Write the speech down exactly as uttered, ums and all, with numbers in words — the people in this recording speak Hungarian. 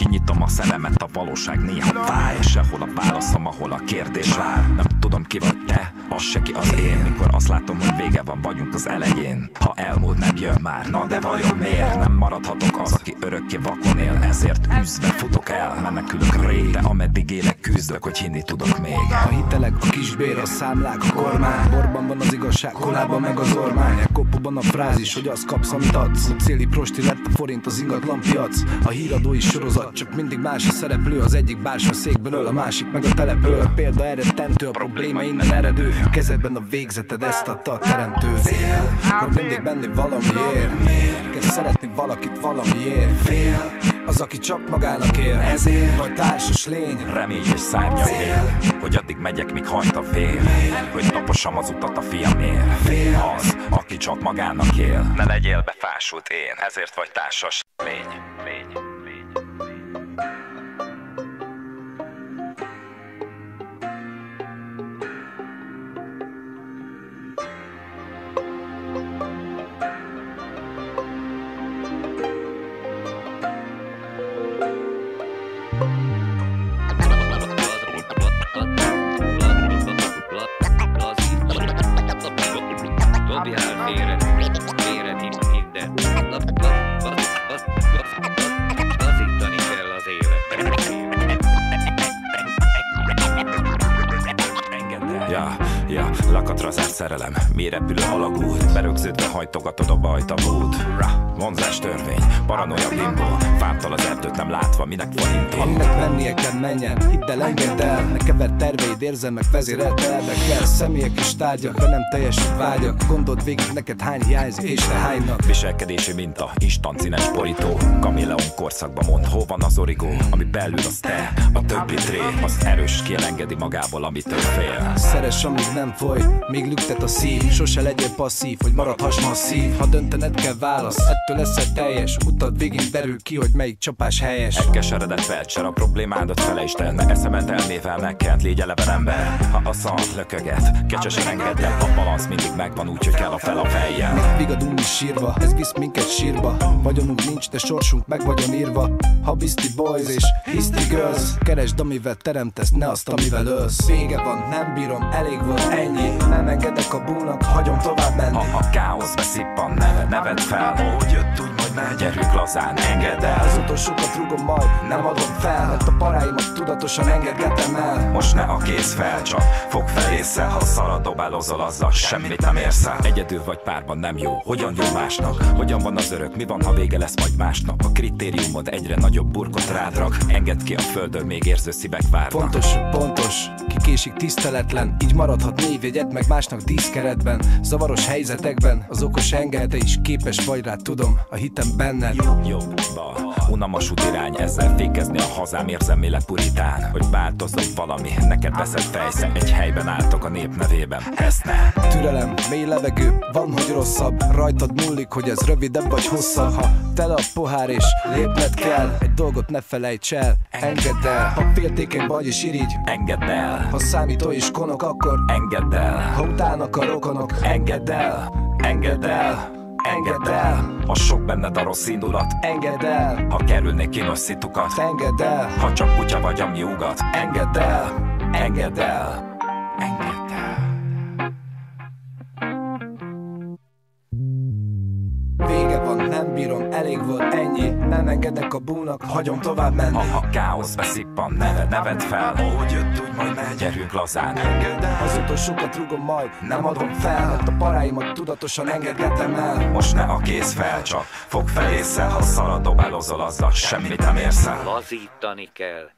Kinyitom a szememet, a valóság néha fáj. Sehol a válaszom, ahol a kérdés vár. Nem tudom ki vagy te, az se ki az én. Mikor azt látom, hogy vége van, vagyunk az elején. Ha elmúlt, nem jön már, na de vajon miért? Nem maradhatok az, aki örökké vakon él. Ezért üzve futok el, menekülök rég. De ameddig élek, küzdök, hogy hinni tudok még. A hitelek, a kisbér, a számlák, a kormány. Borban van az igazság, kolában meg az ormány. Kopóban a frázis, hogy azt kapsz, amit adsz. A céli prosti lett a forint, az ingatlan piac. A híradói sorozat, csak mindig más a szereplő. Az egyik bársony székből öl, a másik meg a telepről. A példa eredtentő, a probléma innen eredő. Kezedben a végzeted, ezt adta a teremtő. Fél, hogy mindig benni valamiért. Kell szeretni valakit valamiért. Fél, az, aki csak magának él. Ezért vagy társas lény. Remény és szárnya fél, hogy addig megyek, míg hajt a vér. Hogy tapossam az utat a fiamért. Fél, az, aki csak magának él. Ne legyél befásult én, ezért vagy társas lény. Lény, lény. Dobjál félre, félre minden. Lazítani kell az életet. Ja, ja, lakatra zárt szerelem, mély repülő alagút. Berögződve hajtogatod a bajtavút. Vonzás törvény, paranoia bimbó. Fámtal az erdőt nem látva, minek forintó. Aminek mennie kell, menjen, hidd el, engedd el. Ne keverd terveid, érzelmek, vezérelt elvekkel. Személyek és tárgyak, de nem teljesült vágyak. Gondold végig, neked hány hiányzik és te hánynak. Viselkedési minta, instant színes borító. Kameleon korszakban mond, hol van az origó. Ami belül az te, a többi tré. Az erős kielengedi magából, amitől fél. Szeress, amíg nem folyt, még lüktet a szív. Sose legyél passzív, hogy maradhass masszív. Ha döntened kell, válasz, ettől leszel teljes. Utad végig derül ki, hogy melyik csapás helyes. Elkeseredett felcser, a problémádat felejtsd. Ne eszemet elmével megkent, légy eleven ember. Ha a szart lököget, kecsesen engedd el. A balansz mindig megvan, úgyhogy kell a fel a fejjel. Vigadunk is sírva, ez visz minket sírba. Vagyonunk nincs, de sorsunk meg vagyon írva. Ha Beastie Boys és History Girls. Keresd, amivel teremtesz, ne azt, amivel ölsz. Vége van, nem bírom, elég volt, ennyi. Nem engedek a búnak, hagyom tovább menni. Ha a káosz beszippan, neved, neved fel. Ahogy jött, úgy majd megy, gyerünk lazán, engedd el. Az utolsókat rúgom majd, nem adom fel. Mert a paráimat tudatosan engedgetem el. Most ne a kész fel, csak fog fel észre. Ha szarad dobálozol, azzal semmit nem érsz el. Egyedül vagy párban nem jó, hogyan jó másnak? Hogyan van az örök, mi van, ha vége lesz majd másnap? A kritériumod egyre nagyobb burkot rád rak. Engedd ki a földön, még érző szívek várnak. Pontos, pontos, ki késik tiszteletlen. Így maradhat névjegyed meg másnak díszkeretben. Zavaros helyzetekben az okos engel, te is képes vagy rá, tudom, a hitem benned. Jobb, bal, unalmas útirány, ezzel fékezni a hazám, érzelmileg puritán. Hogy változzon valami, neked veszed fejsze. Egy helyben álltok a nép nevében, ezt ne. Türelem, mély levegő, van, hogy rosszabb. Rajtad múlik, hogy ez rövidebb vagy hosszabb. Ha tele a pohár és lépned kell, egy dolgot ne felejts el, engedd el. Ha féltékeny vagy és irigy, engedd el. Ha számító és konok, akkor engedd el. Ha utálnak a rokonok, engedd el. Engedd el. Engedd el. Ha sok benned a rossz indulat, engedd el. Ha kerülnék kínos szitukat, engedd el. Ha csak kutya vagy, ami ugat, engedd el. Engedd el. Engedd el. Vége van, nem bírom, elég volt, ennyi. Nem engedek a búnak, hagyom tovább menni. Ha a káosz beszippan, neved, neved fel. Ahogy jött, úgy majd megy, gyerünk lazán, engedd el. Az utolsókat rúgom majd, nem adom fel. Mert a paráimat tudatosan engedgetem el. Most ne a kész fel, csak fog fel észre. Ha szarad dobálozol, azzal semmit nem érsz el. Lazítani kell.